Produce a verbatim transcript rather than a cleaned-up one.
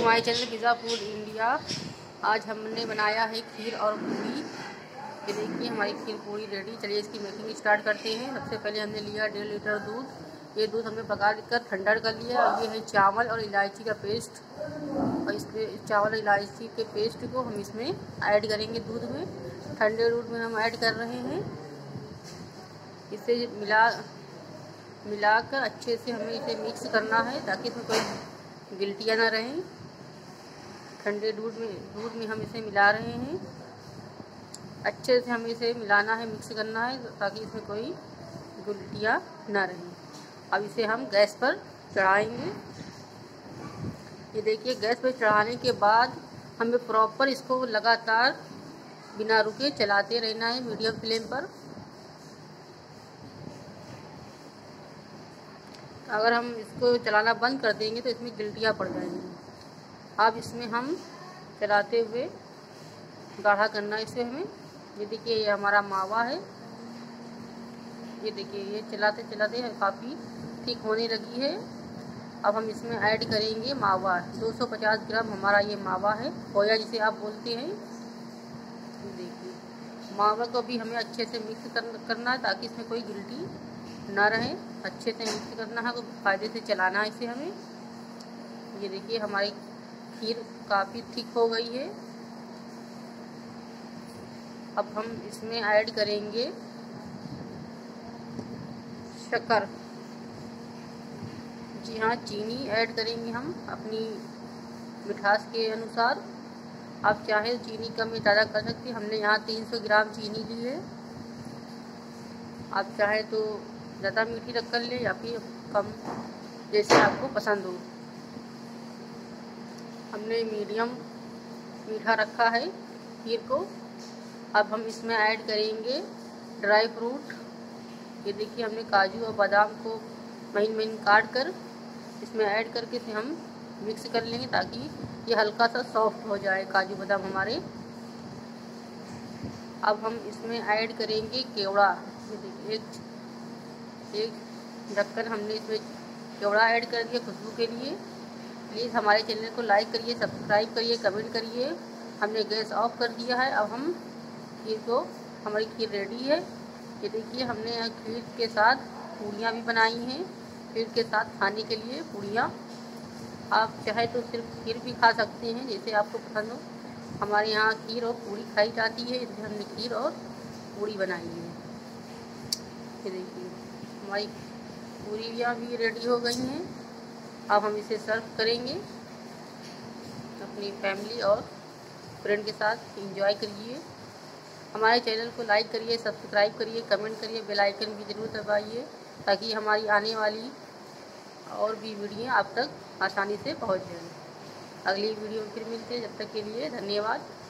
To my channel pizza food India. आज हमने बनाया है खीर और पूरी। ये देखिए हमारी खीर पूरी रेडी। चलिए इसकी मेकिंग स्टार्ट करते हैं। सबसे पहले हमने लिया डेढ़ लीटर दूध। ये दूध हमने पका कर ठंडा कर लिया। और ये है चावल और इलायची का पेस्ट। और इसमें चावल इलायची के पेस्ट को हम इसमें ऐड करेंगे दूध में। ठंडे दूध में हम ऐड कर रहे हैं। इसे मिला मिलाकर अच्छे से हमें इसे मिक्स करना है ताकि इसमें कोई गिल्टियाँ ना रहें। ठंडे दूध में दूध में हम इसे मिला रहे हैं। अच्छे से हमें इसे मिलाना है, मिक्स करना है ताकि इसमें कोई गिल्टियाँ ना रहें। अब इसे हम गैस पर चढ़ाएंगे। ये देखिए गैस पर चढ़ाने के बाद हमें प्रॉपर इसको लगातार बिना रुके चलाते रहना है मीडियम फ्लेम पर। अगर हम इसको चलाना बंद कर देंगे तो इसमें गिल्टियाँ पड़ जाएंगी। अब इसमें हम चलाते हुए गाढ़ा करना है इसे हमें। ये देखिए ये हमारा मावा है। ये देखिए ये चलाते चलाते काफ़ी थिक होने लगी है। अब हम इसमें ऐड करेंगे मावा। दो सौ पचास ग्राम हमारा ये मावा है, खोया जिसे आप बोलते हैं। देखिए मावा को भी हमें अच्छे से मिक्स कर, करना है ताकि इसमें कोई गिल्टी ना रहे। अच्छे से मिक्स करना है, फायदे से चलाना है इसे हमें। ये देखिए हमारी खीर काफ़ी थिक हो गई है। अब हम इसमें ऐड करेंगे शक्कर। जी हाँ, चीनी ऐड करेंगे हम अपनी मिठास के अनुसार। आप चाहे चीनी कम या ज़्यादा कर सकते हैं। हमने यहाँ तीन सौ ग्राम चीनी ली है। आप चाहे तो ज़्यादा मीठी रख कर ले या फिर कम, जैसे आपको पसंद हो। हमने मीडियम मीठा रखा है खीर को। अब हम इसमें ऐड करेंगे ड्राई फ्रूट। ये देखिए हमने काजू और बादाम को महीन महीन काट कर इसमें ऐड करके इसे हम मिक्स कर लेंगे ताकि ये हल्का सा सॉफ्ट हो जाए काजू बादाम हमारे। अब हम इसमें ऐड करेंगे केवड़ा। ये देखिए एक एक ढक्कन हमने इसमें केवड़ा ऐड कर दिया खुशबू के लिए। प्लीज़ हमारे चैनल को लाइक करिए, सब्सक्राइब करिए, कमेंट करिए। हमने गैस ऑफ कर दिया है। अब हम खीर को हमारी खीर रेडी है। ये देखिए हमने यहाँ खीर के साथ पूड़ियाँ भी बनाई हैं। खीर के साथ खाने के लिए पूड़ियाँ, आप चाहे तो सिर्फ खीर भी खा सकते हैं जैसे आपको पसंद हो। हमारे यहाँ खीर और पूड़ी खाई जाती है, इसलिए हमने खीर और पूड़ी बनाई है। ये देखिए हमारी पूड़ियाँ भी रेडी हो गई हैं। अब हम इसे सर्व करेंगे। अपनी फैमिली और फ्रेंड के साथ एंजॉय करिए। हमारे चैनल को लाइक करिए, सब्सक्राइब करिए, कमेंट करिए, बेल आइकन भी ज़रूर दबाइए ताकि हमारी आने वाली और भी वीडियो आप तक आसानी से पहुंच जाए। अगली वीडियो में फिर मिलते हैं। जब तक के लिए धन्यवाद।